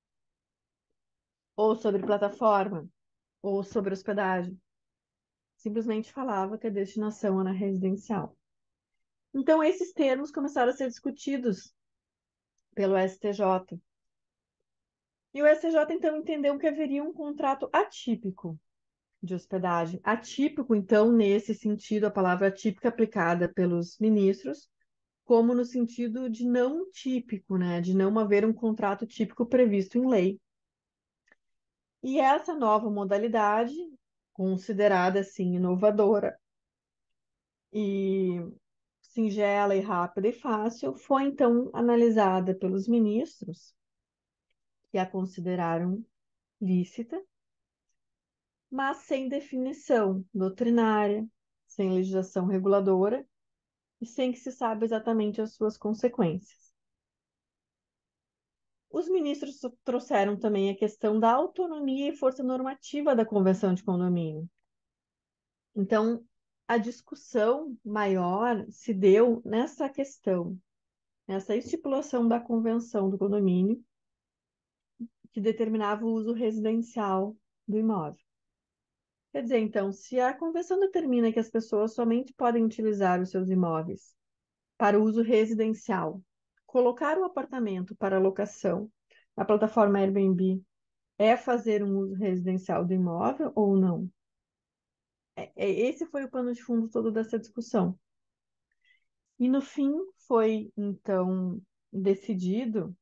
ou sobre plataforma, ou sobre hospedagem. Simplesmente falava que a destinação era residencial. Então, esses termos começaram a ser discutidos pelo S T J. E o S T J, então, entendeu que haveria um contrato atípico de hospedagem. Atípico, então, nesse sentido, a palavra atípica aplicada pelos ministros, como no sentido de não típico, né? De não haver um contrato típico previsto em lei. E essa nova modalidade, considerada assim inovadora e singela e rápida e fácil, foi então analisada pelos ministros, que a consideraram lícita, mas sem definição doutrinária, sem legislação reguladora e sem que se saiba exatamente as suas consequências. Os ministros trouxeram também a questão da autonomia e força normativa da Convenção de Condomínio. Então, a discussão maior se deu nessa questão, nessa estipulação da Convenção do Condomínio, que determinava o uso residencial do imóvel. Quer dizer, então, se a Convenção determina que as pessoas somente podem utilizar os seus imóveis para uso residencial, colocar o apartamento para locação na plataforma Airbnb é fazer um uso residencial do imóvel ou não? É, é- esse foi o pano de fundo todo dessa discussão. E no fim foi, então, decidido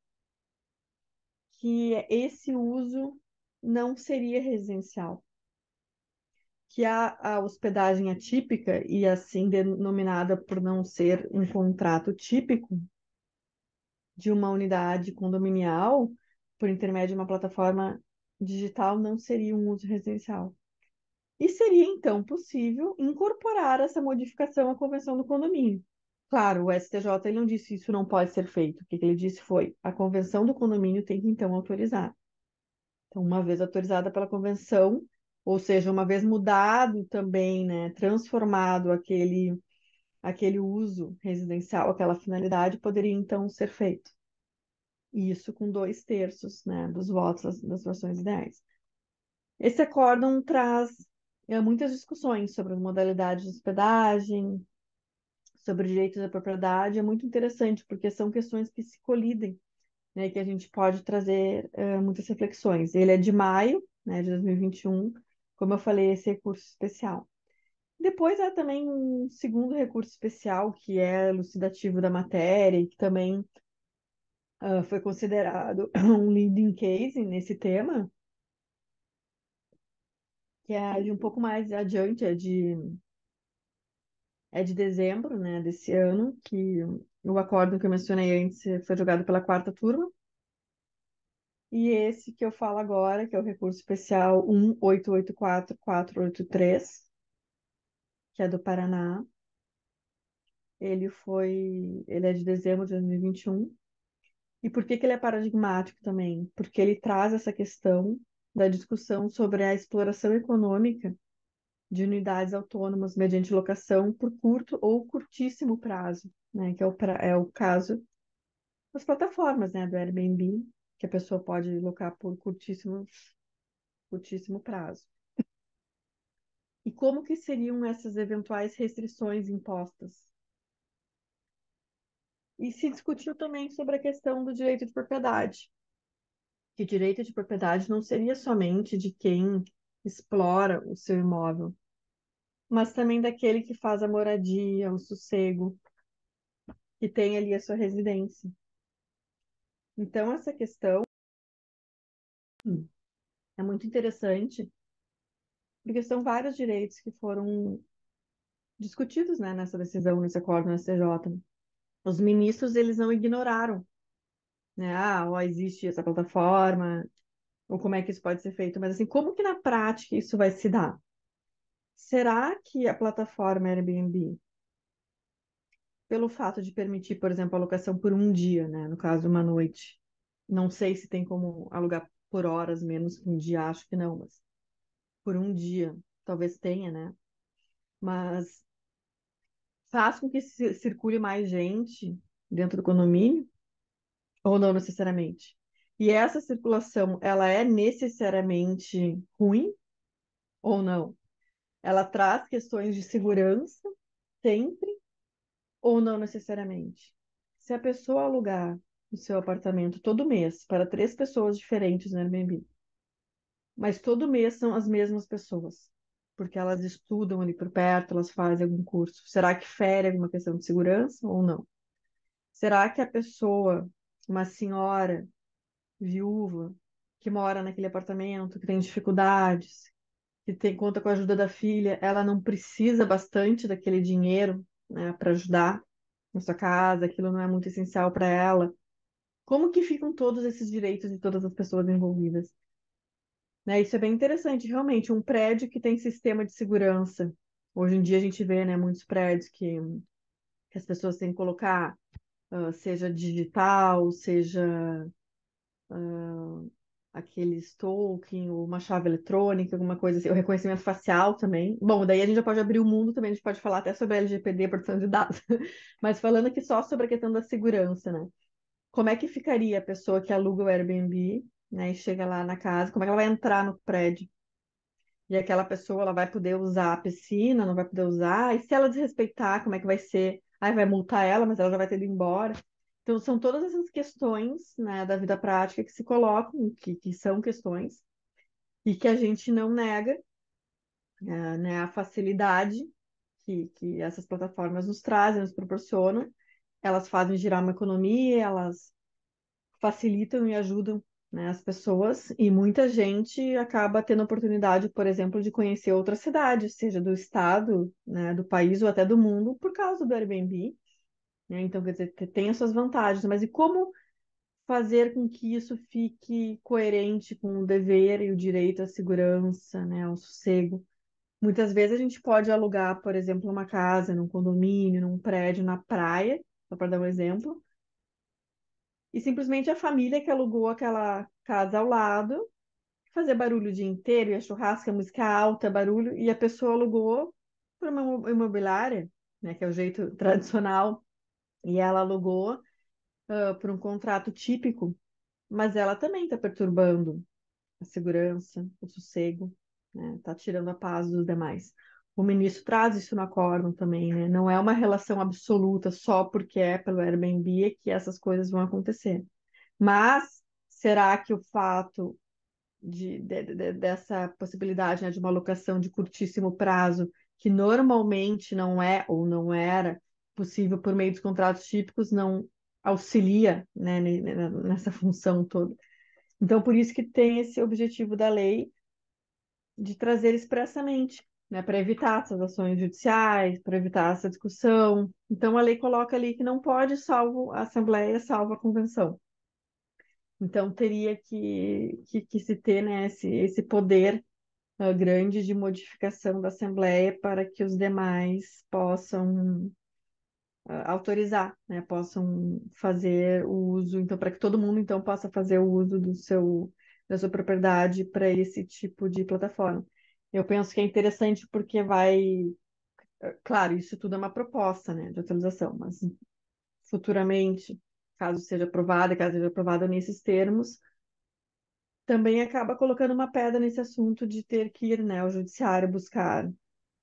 que esse uso não seria residencial, que a, a hospedagem atípica, e assim denominada por não ser um contrato típico de uma unidade condominial, por intermédio de uma plataforma digital, não seria um uso residencial. E seria, então, possível incorporar essa modificação à Convenção do Condomínio. Claro, o S T J ele não disse isso não pode ser feito. O que ele disse foi a Convenção do Condomínio tem que, então, autorizar. Então, uma vez autorizada pela Convenção, ou seja, uma vez mudado também, né, transformado aquele, aquele uso residencial, aquela finalidade, poderia, então, ser feito. E isso com dois terços, né, dos votos das, das versões ideais. Esse acórdão traz é, muitas discussões sobre as modalidades de hospedagem, sobre direitos da propriedade. É muito interessante, porque são questões que se colidem, né, que a gente pode trazer é, muitas reflexões. Ele é de maio, né, de dois mil e vinte e um, como eu falei, esse recurso especial. Depois há também um segundo recurso especial, que é elucidativo da matéria, e que também uh, foi considerado um leading case nesse tema, que é de um pouco mais adiante, é de, é de dezembro, né, desse ano, que o acordo que eu mencionei antes foi julgado pela quarta turma. E esse que eu falo agora, que é o recurso especial um oito oito quatro quatro oito três, que é do Paraná, ele foi, ele é de dezembro de dois mil e vinte e um. E por que que ele é paradigmático também? Porque ele traz essa questão da discussão sobre a exploração econômica de unidades autônomas mediante locação por curto ou curtíssimo prazo, né? Que é o, pra- é o caso das plataformas, né? Do Airbnb, que a pessoa pode locar por curtíssimo, curtíssimo prazo. E como que seriam essas eventuais restrições impostas? E se discutiu também sobre a questão do direito de propriedade, que direito de propriedade não seria somente de quem explora o seu imóvel, mas também daquele que faz a moradia, o sossego, que tem ali a sua residência. Então, essa questão é muito interessante, porque são vários direitos que foram discutidos, né, nessa decisão, nesse acordo no S T J. Os ministros, eles não ignoraram, né, ah, ó, existe essa plataforma, ou como é que isso pode ser feito, mas assim, como que na prática isso vai se dar? Será que a plataforma Airbnb, pelo fato de permitir, por exemplo, a locação por um dia, né, no caso, uma noite, não sei se tem como alugar por horas menos que um dia, acho que não, mas por um dia, talvez tenha, né? Mas faz com que ci- circule mais gente dentro do condomínio, ou não necessariamente? E essa circulação, ela é necessariamente ruim ou não? Ela traz questões de segurança sempre ou não necessariamente? Se a pessoa alugar o seu apartamento todo mês para três pessoas diferentes no Airbnb, mas todo mês são as mesmas pessoas, porque elas estudam ali por perto, elas fazem algum curso, será que fere alguma questão de segurança ou não? Será que a pessoa, uma senhora viúva, que mora naquele apartamento, que tem dificuldades, que tem conta com a ajuda da filha, ela não precisa bastante daquele dinheiro, né, para ajudar na sua casa, aquilo não é muito essencial para ela? Como que ficam todos esses direitos de todas as pessoas envolvidas? Né, isso é bem interessante, realmente, um prédio que tem sistema de segurança. Hoje em dia a gente vê, né, muitos prédios que, que as pessoas têm que colocar, ah, seja digital, seja aquele stalking, ou uma chave eletrônica, alguma coisa assim, o reconhecimento facial também. Bom, daí a gente já pode abrir o mundo também, a gente pode falar até sobre L G P D, proteção de dados, mas falando aqui só sobre a questão da segurança, né? Como é que ficaria a pessoa que aluga o Airbnb, né, e chega lá na casa, como é que ela vai entrar no prédio? E aquela pessoa, ela vai poder usar a piscina, não vai poder usar, e se ela desrespeitar, como é que vai ser? Aí vai multar ela, mas ela já vai ter ido embora. Então, são todas essas questões, né, da vida prática que se colocam, que, que são questões, e que a gente não nega, eh, né, a facilidade que, que essas plataformas nos trazem, nos proporcionam. Elas fazem girar uma economia, elas facilitam e ajudam, né, as pessoas, e muita gente acaba tendo a oportunidade, por exemplo, de conhecer outras cidades, seja do estado, né, do país ou até do mundo, por causa do Airbnb, né? Então, quer dizer, tem as suas vantagens, mas e como fazer com que isso fique coerente com o dever e o direito à segurança, né, ao sossego? Muitas vezes a gente pode alugar, por exemplo, uma casa num condomínio, num prédio na praia, só para dar um exemplo, e simplesmente a família que alugou aquela casa ao lado fazer barulho o dia inteiro, e a churrasco, a música alta, barulho, e a pessoa alugou para uma imo- imobiliária, né, que é o jeito tradicional, e ela alugou ah, por um contrato típico, mas ela também está perturbando a segurança, o sossego, né, está tirando a paz dos demais. O ministro traz isso no acórdão também, né? Não é uma relação absoluta só porque é pelo Airbnb que essas coisas vão acontecer. Mas será que o fato de, de- de- dessa possibilidade, né, de uma alocação de curtíssimo prazo, que normalmente não é ou não era possível por meio dos contratos típicos, não auxilia, né, ne- ne- nessa função toda. Então, por isso que tem esse objetivo da lei de trazer expressamente, né, para evitar essas ações judiciais, para evitar essa discussão. Então, a lei coloca ali que não pode, salvo a Assembleia, salvo a Convenção. Então, teria que, que, que se ter, né, esse, esse poder ah, grande de modificação da Assembleia para que os demais possam ah, autorizar, né, possam fazer o uso, então, para que todo mundo então possa fazer o uso do seu, da sua propriedade para esse tipo de plataforma. Eu penso que é interessante porque vai, claro, isso tudo é uma proposta, né, de atualização, mas futuramente, caso seja aprovada, caso seja aprovada nesses termos, também acaba colocando uma pedra nesse assunto de ter que ir, né, ao judiciário buscar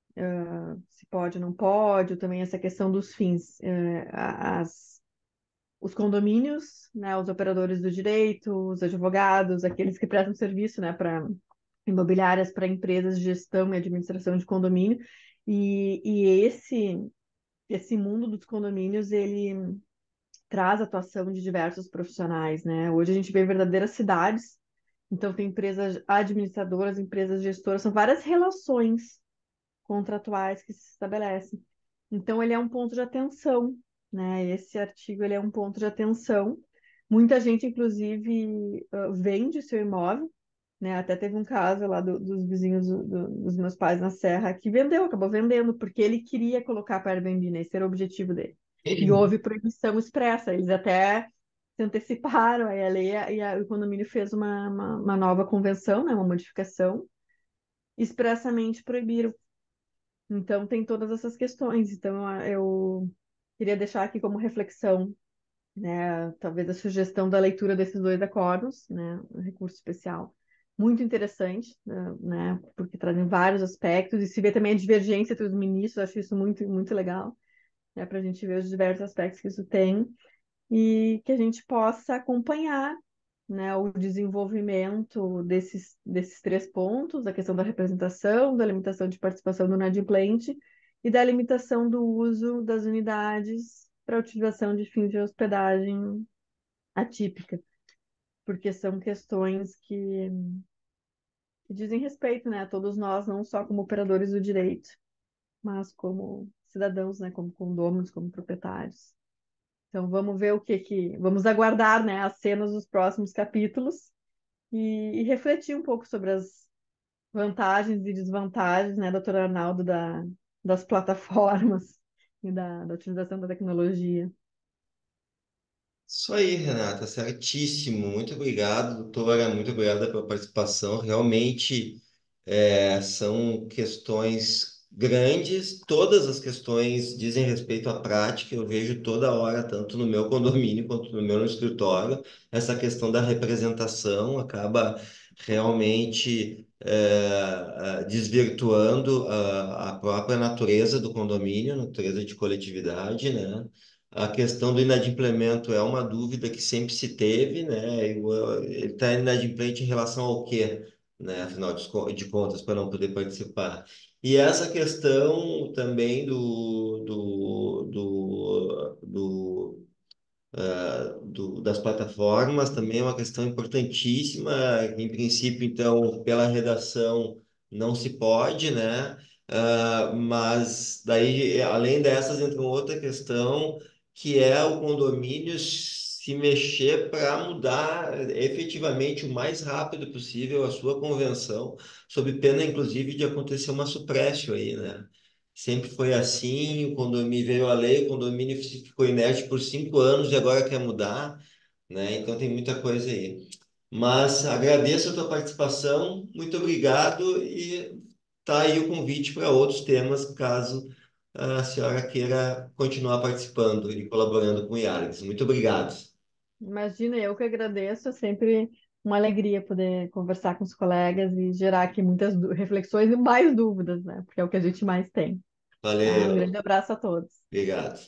se pode ou não pode, ou também essa questão dos fins. É, as, os condomínios, né, os operadores do direito, os advogados, aqueles que prestam serviço, né, para imobiliárias, para empresas de gestão e administração de condomínio, e, e esse, esse mundo dos condomínios, ele traz atuação de diversos profissionais, né? Hoje a gente vê verdadeiras cidades, então tem empresas administradoras, empresas gestoras, são várias relações contratuais que se estabelecem. Então, ele é um ponto de atenção, né? Esse artigo ele é um ponto de atenção. Muita gente, inclusive, ah, vende seu imóvel, né? Até teve um caso lá do- dos vizinhos do- do- dos meus pais na Serra que vendeu, acabou vendendo, porque ele queria colocar para Airbnb, né? Esse era o objetivo dele. E houve proibição expressa, eles até se anteciparam aí a lei e a- o condomínio fez uma, uma, uma nova convenção, né? Uma modificação, expressamente proibiram. Então, tem todas essas questões. Então, a- eu queria deixar aqui como reflexão né? Talvez a sugestão da leitura desses dois acordos, né? Um recurso especial. Muito interessante, né? Porque trazem vários aspectos e se vê também a divergência entre os ministros, acho isso muito, muito legal, né? Para a gente ver os diversos aspectos que isso tem e que a gente possa acompanhar, né, o desenvolvimento desses, desses três pontos, a questão da representação, da limitação de participação do inadimplente e da limitação do uso das unidades para utilização de fins de hospedagem atípica, porque são questões que, que dizem respeito, né, a todos nós, não só como operadores do direito, mas como cidadãos, né, como condôminos, como proprietários. Então vamos ver o que que, vamos aguardar, né, as cenas dos próximos capítulos e, e refletir um pouco sobre as vantagens e desvantagens, né, doutor Arnaldo, da, das plataformas e da, da utilização da tecnologia. Isso aí, Renata, certíssimo. Muito obrigado, doutora. Muito obrigada pela participação. Realmente é, são questões grandes. Todas as questões dizem respeito à prática. Eu vejo toda hora, tanto no meu condomínio quanto no meu escritório, essa questão da representação acaba realmente é, é, desvirtuando a, a própria natureza do condomínio, a natureza de coletividade, né? A questão do inadimplemento é uma dúvida que sempre se teve, né? E o- Ele está inadimplente em relação ao quê, né? Afinal de co- de contas, para não poder participar. E essa questão também do, do, do, do do- das plataformas também é uma questão importantíssima. Em princípio, então, pela redação não se pode, né? Ah, mas daí, além dessas, entra uma outra questão que é o condomínio se mexer para mudar efetivamente o mais rápido possível a sua convenção, sob pena, inclusive, de acontecer uma suprécio aí, né? Sempre foi assim, o condomínio veio a lei, o condomínio ficou inerte por cinco anos e agora quer mudar, né? Então tem muita coisa aí. Mas agradeço a tua participação, muito obrigado e tá aí o convite para outros temas, caso a senhora queira continuar participando e colaborando com o IARGS. Muito obrigado. Imagina, eu que agradeço, é sempre uma alegria poder conversar com os colegas e gerar aqui muitas dú- reflexões e mais dúvidas, né? Porque é o que a gente mais tem. Tá? Um grande Valeu, abraço a todos. obrigado.